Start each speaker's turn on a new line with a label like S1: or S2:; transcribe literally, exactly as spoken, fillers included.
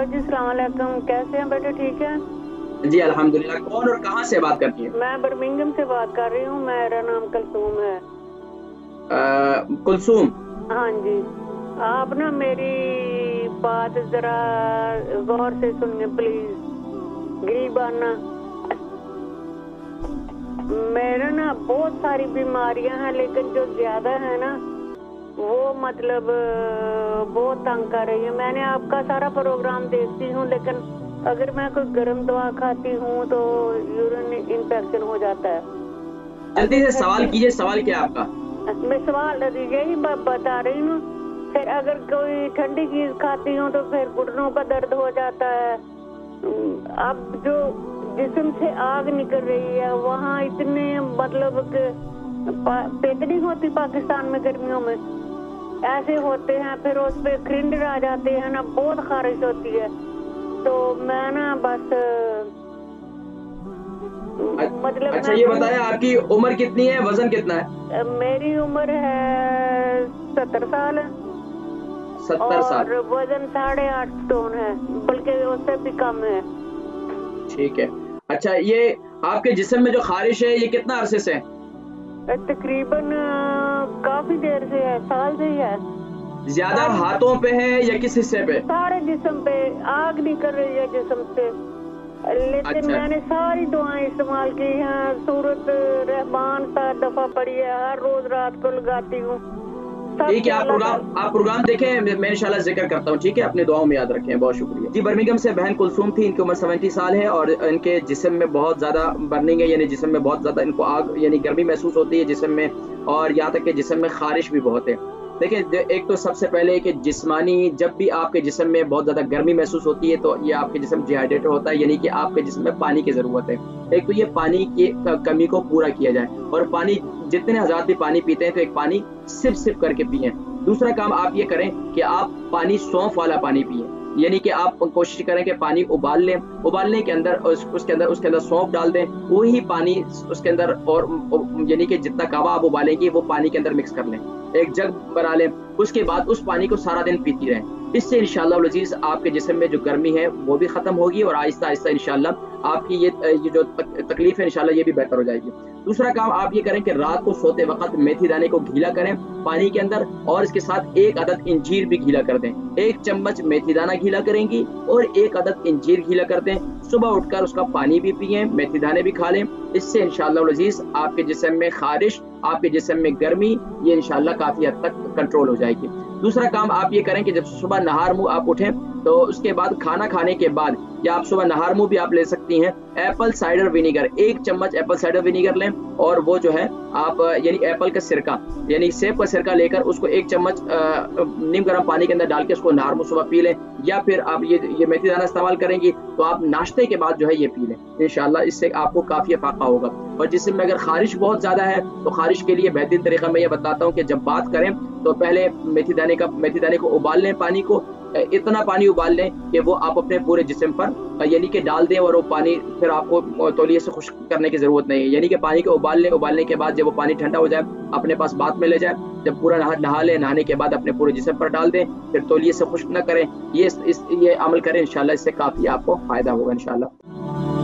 S1: जी सलाम अलैकुम, कैसे हैं बेटे? ठीक है
S2: जी अल्हम्दुलिल्लाह। कौन और कहाँ से बात करती है?
S1: मैं बर्मिंघम से बात कर रही हूँ। मेरा नाम कुलसूम है।
S2: कुलसूम।
S1: हाँ जी, आप ना मेरी बात जरा गौर से सुनिए प्लीज। गरीबाना, मेरा ना बहुत सारी बीमारियां हैं, लेकिन जो ज्यादा है ना वो मतलब बहुत तंग कर रही है। मैंने आपका सारा प्रोग्राम देखती हूँ, लेकिन अगर मैं कोई गर्म दवा खाती हूँ तो यूरिन इन्फेक्शन हो जाता है।
S2: जल्दी से सवाल कीजिए। सवाल क्या है आपका?
S1: मैं सवाल यही बता रही हूँ। फिर अगर कोई ठंडी चीज खाती हूँ तो फिर घुटनों का दर्द हो जाता है। अब जो जिस्म से आग निकल रही है, वहाँ इतने मतलब पेतनी होती पाकिस्तान में गर्मियों में ऐसे होते हैं, फिर उस पे खरिंडर आ जाते हैं ना, बहुत खारिश होती है। तो मैं ना बस मतलब
S2: अच्छा ये बताया आपकी उम्र कितनी है, वजन कितना है?
S1: मेरी उम्र है सत्तर साल
S2: सत्तर साल
S1: और वजन साढ़े आठ टन है, बल्कि उससे भी कम है।
S2: ठीक है। अच्छा ये आपके जिस्म में जो खारिश है ये कितना अरसे से है?
S1: तकरीबन काफी देर से है, साल से ही है।
S2: ज्यादा हाथों पे है या किस हिस्से पे?
S1: सारे जिस्म पे आग निकल रही है जिस्म से, लेकिन अच्छा। मैंने सारी दुआएं इस्तेमाल की हैं। सूरत रहमान सात दफा पढ़ी है, हर रोज रात को लगाती हूँ।
S2: ठीक है, आप प्रोग्राम आप प्रोग्राम देखें, मैं इंशाल्लाह जिक्र करता हूँ। ठीक है, अपने दुआओं में याद रखें। बहुत शुक्रिया जी। बर्मिंघम से बहन कुलसूम थी। इनकी उम्र सत्तर साल है और इनके जिस्म में बहुत ज़्यादा बर्निंग है, यानी जिस्म में बहुत ज़्यादा इनको आग यानी गर्मी महसूस होती है जिस्म में, और यहाँ तक कि जिस्म में खारिश भी बहुत है। देखिए, एक तो सबसे पहले कि जिस्मानी जब भी आपके जिस्म में बहुत ज़्यादा गर्मी महसूस होती है तो ये आपके जिस्म डिहाइड्रेटेड होता है, यानी कि आपके जिस्म में पानी की ज़रूरत है। एक तो ये पानी की कमी को पूरा किया जाए, और पानी जितने हज़ार भी पानी पीते हैं तो एक पानी सिप सिप करके पिएं। दूसरा काम आप ये करें कि आप पानी सौंफ वाला पानी पिएं, यानी कि आप कोशिश करें कि पानी उबाल लें, उबालने के अंदर उस, उसके अंदर उसके अंदर सौंफ डाल दें, वही पानी उसके अंदर और यानी कि जितना कावा आप उबालेंगे वो पानी के अंदर मिक्स कर लें, एक जग बना लें। उसके बाद उस पानी को सारा दिन पीती रहें। इससे इंशाअल्लाह अज़ीज़ आपके जिस्म में जो गर्मी है वो भी ख़त्म होगी, और आहिस्ता आहिस्ता इंशाअल्लाह आपकी ये ये जो तकलीफ है इंशाअल्लाह ये भी बेहतर हो जाएगी। दूसरा काम आप ये करें कि रात को सोते वक्त मेथी दाने को गीला करें पानी के अंदर, और इसके साथ एक अदद इंजीर भी गीला कर दें। एक चम्मच मेथी दाना गीला करेंगी और एक अदद इंजीर गीला कर दें। सुबह उठकर उसका पानी भी पिएं, मेथी दाने भी खा लें। इससे इंशाअल्लाह अज़ीज़ आपके जिस्म में खारिश, आपके जिस्म में गर्मी ये इंशाअल्लाह काफ़ी हद तक कंट्रोल हो जाएगी। दूसरा काम आप ये करें कि जब सुबह नहार मुँह आप उठें तो उसके बाद खाना खाने के बाद, या आप सुबह नहार मुँह भी आप ले सकती हैं, एप्पल साइडर विनीगर, एक चम्मच एप्पल साइडर विनीगर लें, और वो जो है आप यानी एप्पल का सिरका यानी सेब का सिरका लेकर उसको एक चम्मच नीम गर्म पानी के अंदर डाल के उसको नहार मुँह सुबह पी लें। या फिर आप ये ये मेथी दाना इस्तेमाल करेंगी तो आप नाश्ते के बाद जो है ये पी लें। इंशाअल्लाह इससे आपको काफ़ी फ़ायदा होगा। और जिसमें अगर खारिश बहुत ज़्यादा है तो खारिश के लिए बेहतरीन तरीका मैं ये बताता हूँ कि जब बात करें तो पहले मेथी दाने का मेथी दाने को उबाल लें, पानी को इतना पानी उबाल लें कि वो आप अपने पूरे जिस्म पर यानी कि डाल दें, और वो पानी फिर आपको तौलिए से खुश्क करने की ज़रूरत नहीं है। यानी कि पानी को उबाल लें, उबालने के बाद जब वो पानी ठंडा हो जाए अपने पास बात में ले जाए, जब पूरा नहा नहा लें, नहाने के बाद अपने पूरे जिस्म पर डाल दें, फिर तौलिए से खुश्क न करें। ये इस ये अमल करें, इंशाअल्लाह इससे काफ़ी आपको फ़ायदा होगा इंशाअल्लाह।